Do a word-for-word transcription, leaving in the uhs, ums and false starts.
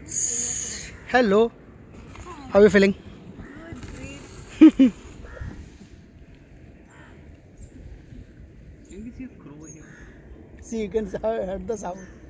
Hello, how are you feeling? Good, great. See, you can hear the sound.